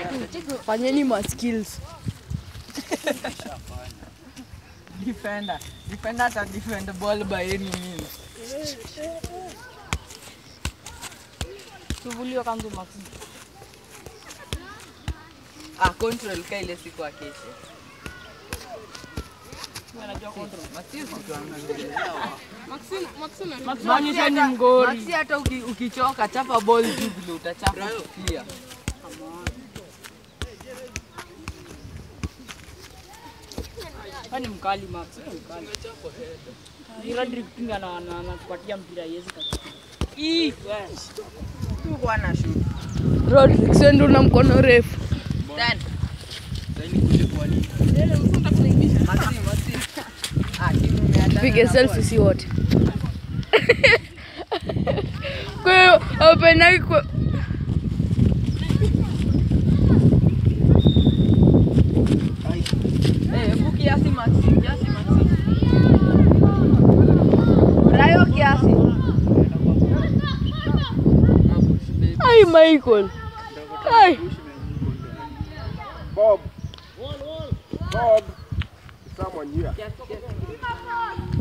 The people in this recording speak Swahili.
Fanyeni ma skills. Defender can defend the ball by any means. Tuvulio kangu Maxi. Control kaile siku akeshe. Anajua control. Maxi ni mgori. Maxi hata ukichoka chapa ball juu vile utachapa pia. Hani mkali Max, mkali. Rodrick kinga na kupatia mpira yezi kati. Tu kwa na shoot. Rodrick sendo na mkono refu. Dan. Zaini kuje kwa nini? Mfunta kuingisha. Maxi. Timu imeanza. Pige selfie si wote. Kwa hiyo open eye kwa Kiasi Maxi. Rayo kiasi. Ay Michael. Ay. Bob. Someone here.